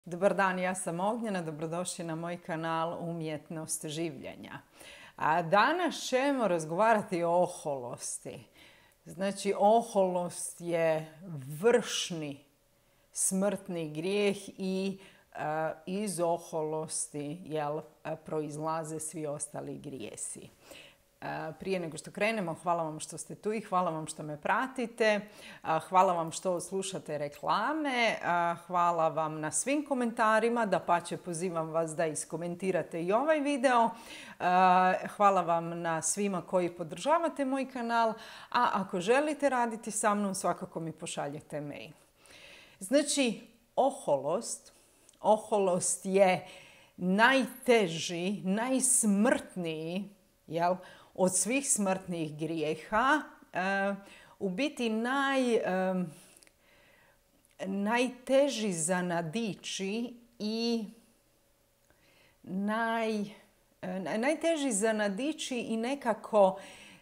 Dobar dan, ja sam Ognjena, dobrodošli na moj kanal Umjetnost življenja. A danas ćemo razgovarati o oholosti. Znači, oholost je vršni smrtni grijeh i iz oholosti proizlaze svi ostali grijesi. Prije nego što krenemo, hvala vam što ste tu i hvala vam što me pratite. Hvala vam što slušate reklame. Hvala vam na svim komentarima. Dapače, pozivam vas da iskomentirate i ovaj video. Hvala vam na svima koji podržavate moj kanal. A ako želite raditi sa mnom, svakako mi pošaljete mail. Znači, oholost je najteži, najsmrtniji, od svih smrtnih grijeha, u biti najteži za nadići i najteži za nadići i nekako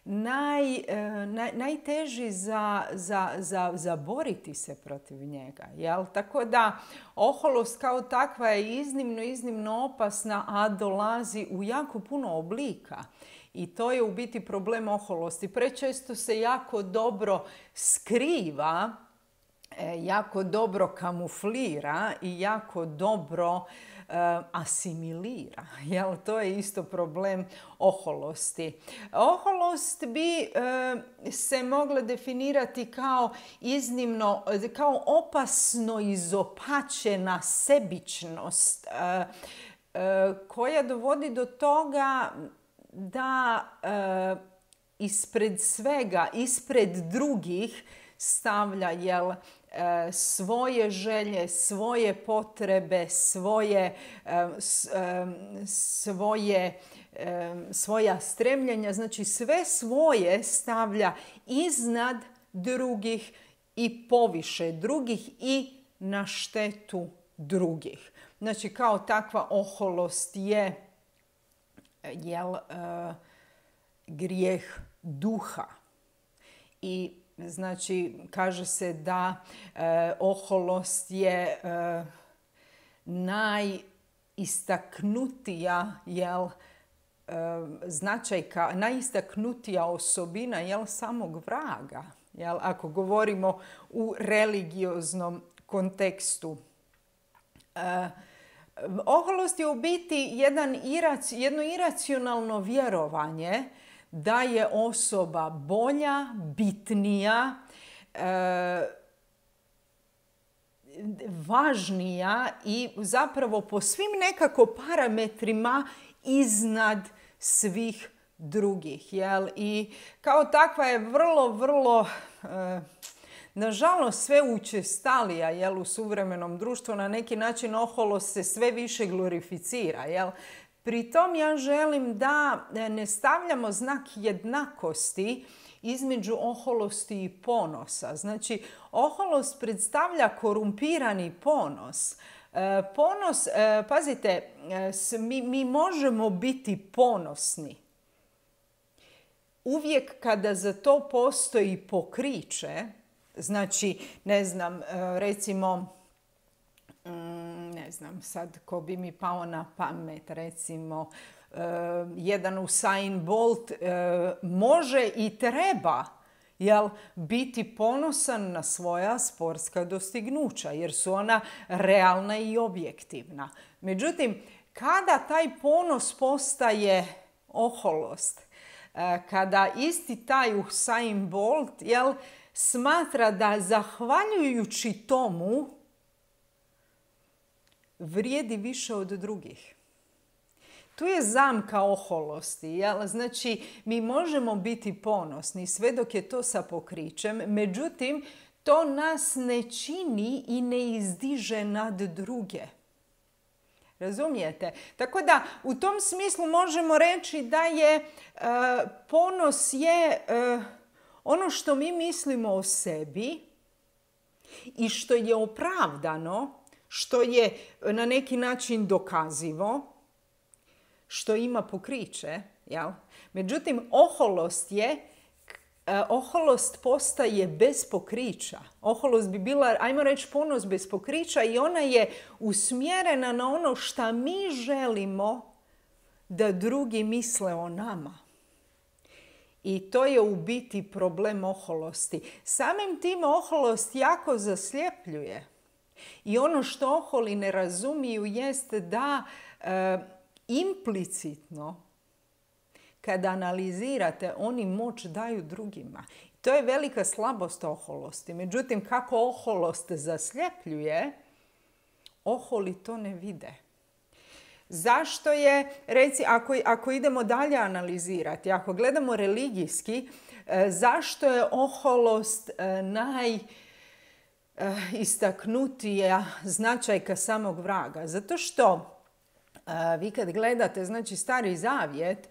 najteži za boriti se protiv njega. Tako da oholost kao takva je iznimno opasna, a dolazi u jako puno oblika. I to je u biti problem oholosti. Prečesto se jako dobro skriva, jako dobro kamuflira i jako dobro asimilira. To je isto problem oholosti. Oholost bi se mogla definirati kao kao opasno izopačena sebičnost koja dovodi do toga da ispred svega, ispred drugih stavlja svoje želje, svoje potrebe, svoja stremljenja, znači sve svoje stavlja iznad drugih i poviše drugih i na štetu drugih. Znači kao takva oholost je grijeh duha. I znači kaže se da oholost je najistaknutija značajka, najistaknutija osobina samog vraga. Ako govorimo u religioznom kontekstu. Oholost je u biti jedno iracionalno vjerovanje da je osoba bolja, bitnija, važnija i zapravo po svim nekako parametrima iznad svih drugih. I kao takva je vrlo nažalost sve učestalija u suvremenom društvu. Na neki način oholost se sve više glorificira. Pri tom ja želim da ne stavljamo znak jednakosti između oholosti i ponosa. Znači, oholost predstavlja korumpirani ponos. Ponos, pazite, mi možemo biti ponosni uvijek kada za to postoji pokriće. Znači, recimo, sad ko bi mi pao na pamet, recimo, jedan Usain Bolt može i treba biti ponosan na svoja sportska dostignuća, jer su ona realna i objektivna. Međutim, kada taj ponos postaje oholost, kada isti taj Usain Bolt smatra da zahvaljujući tomu vrijedi više od drugih. Tu je zamka oholosti. Znači, mi možemo biti ponosni sve dok je to sa pokrićem, međutim, to nas ne čini i ne izdiže nad druge. Razumijete? Tako da u tom smislu možemo reći da je ponos ono što mi mislimo o sebi i što je opravdano, što je na neki način dokazivo, što ima pokriće. Međutim, oholost je oholost postaje bez pokrića. Oholost bi bila, ajmo reći, ponos bez pokrića i ona je usmjerena na ono što mi želimo da drugi misle o nama. I to je u biti problem oholosti. Samim tim oholost jako zasljepljuje. I ono što oholi ne razumiju jeste da implicitno kada analizirate, oni moć daju drugima. To je velika slabost oholosti. Međutim, kako oholost zasljepljuje, oholi to ne vide. Zašto je, ako idemo dalje analizirati, ako gledamo religijski, zašto je oholost najistaknutija značajka samog vraga? Zato što vi kad gledate, znači, Stari Zavjet,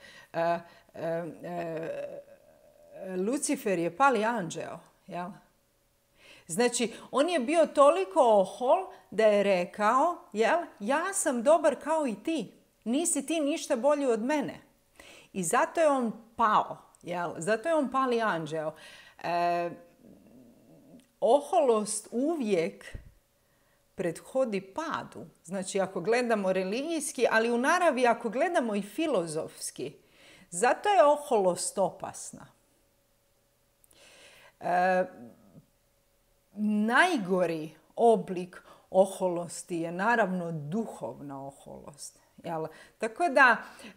Lucifer je pali anđeo, jel? Znači, on je bio toliko ohol da je rekao, jel, ja sam dobar kao i ti. Nisi ti ništa bolji od mene. I zato je on pao, jel? Zato je on pali anđeo. Oholost uvijek prethodi padu. Znači, ako gledamo religijski, ali u naravi ako gledamo i filozofski. Zato je oholost opasna. Najgori oblik oholosti je naravno duhovna oholost. Jel? Tako da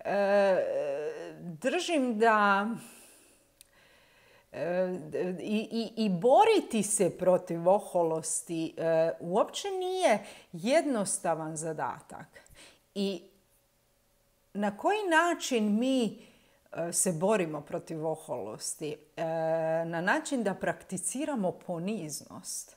držim da i boriti se protiv oholosti uopće nije jednostavan zadatak. I na koji način mi se borimo protiv oholosti? Na način da prakticiramo poniznost.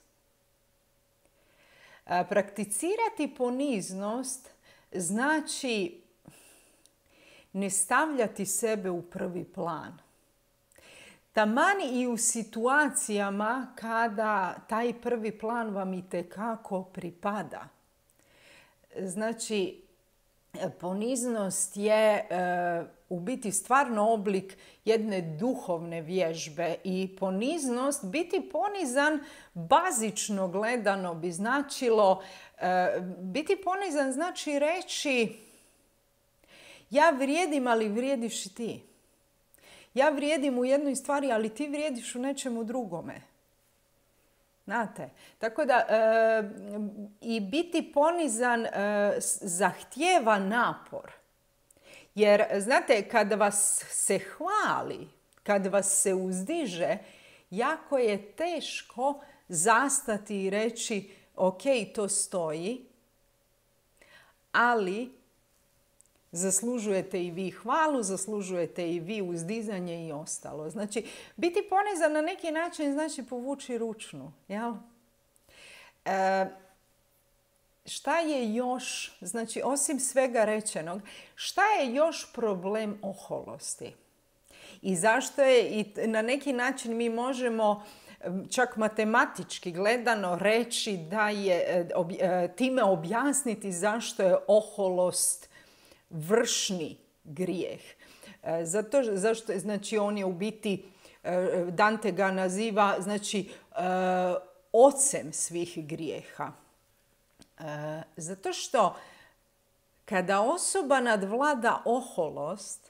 Prakticirati poniznost znači ne stavljati sebe u prvi plan. Taman i u situacijama kada taj prvi plan vam itekako pripada. Znači, poniznost je u biti stvarno oblik jedne duhovne vježbe i poniznost, biti ponizan bazično gledano bi značilo, biti ponizan znači reći ja vrijedim, ali vrijediš i ti. Ja vrijedim u jednoj stvari, ali ti vrijediš u nečemu drugome. Znate, tako da i biti ponizan zahtijeva napor. Jer, znate, kad vas se hvali, kad vas se uzdiže, jako je teško zastati i reći ok, to stoji, ali zaslužujete i vi hvalu, zaslužujete i vi uzdizanje i ostalo. Znači, biti ponizan na neki način znači povući ručnu. Jel? Šta je još, znači osim svega rečenog, šta je još problem oholosti? I zašto je, i na neki način mi možemo čak matematički gledano reći da je, time objasniti zašto je oholost vršni grijeh. Zašto, znači on je u biti, Dante ga naziva, znači, ocem svih grijeha. Zato što kada osoba nadvlada oholost,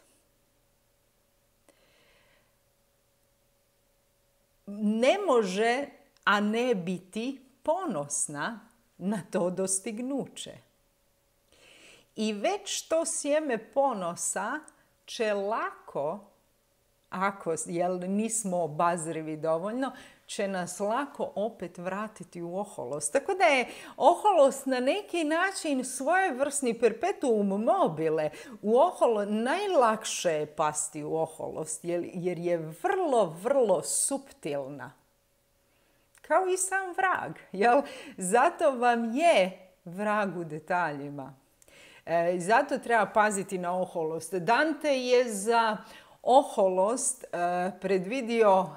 ne može, a ne biti ponosna na to dostignuće. I već to sjeme ponosa će lako, ako nismo obazrivi dovoljno, će nas lako opet vratiti u oholost. Tako da je oholost na neki način svojevrsni perpetuum mobile. Najlakše je pasti u oholost jer je vrlo, vrlo suptilna. Kao i sam vrag. Jel? Zato vam je vrag u detaljima. Zato treba paziti na oholost. Dante je za oholost predvidio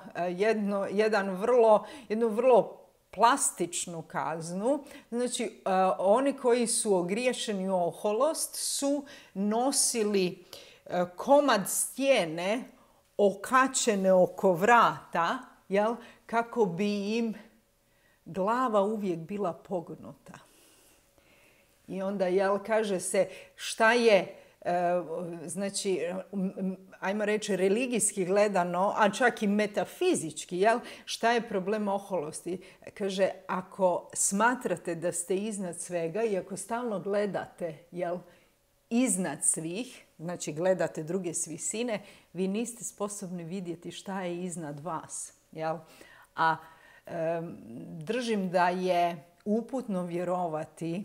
jednu vrlo plastičnu kaznu. Znači, oni koji su ogriješeni u oholost su nosili komad stijene okačene oko vrata, jel, kako bi im glava uvijek bila pognuta. I onda, jel, kaže se šta je, znači, ajmo reći religijski gledano, a čak i metafizički, jel, šta je problem oholosti? Kaže, ako smatrate da ste iznad svega i ako stalno gledate, jel, iznad svih, znači gledate druge s visine, vi niste sposobni vidjeti šta je iznad vas. Jel? A držim da je uputno vjerovati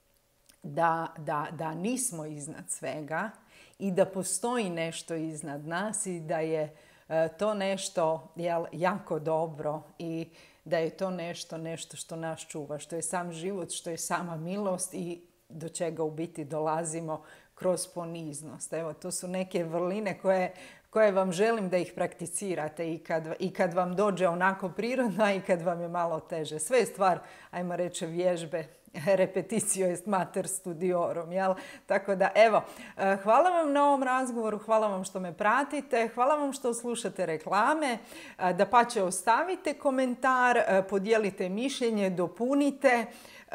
da nismo iznad svega i da postoji nešto iznad nas i da je to nešto, jel, jako dobro i da je to nešto što nas čuva, što je sam život, što je sama milost i do čega u biti dolazimo kroz poniznost. Evo, to su neke vrline koje vam želim da ih prakticirate i kad vam dođe onako prirodno i kad vam je malo teže. Sve je stvar, ajmo reći, vježbe. Repetitio est mater studiorum, jel? Tako da, evo, hvala vam na ovom razgovoru, hvala vam što me pratite, hvala vam što slušate reklame, dapače ostavite komentar, podijelite mišljenje, dopunite.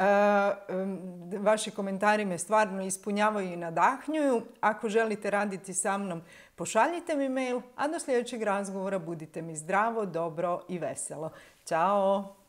Vaši komentari me stvarno ispunjavaju i nadahnjuju. Ako želite raditi sa mnom, pošaljite mi mail, a do sljedećeg razgovora budite mi zdravo, dobro i veselo. Ćao!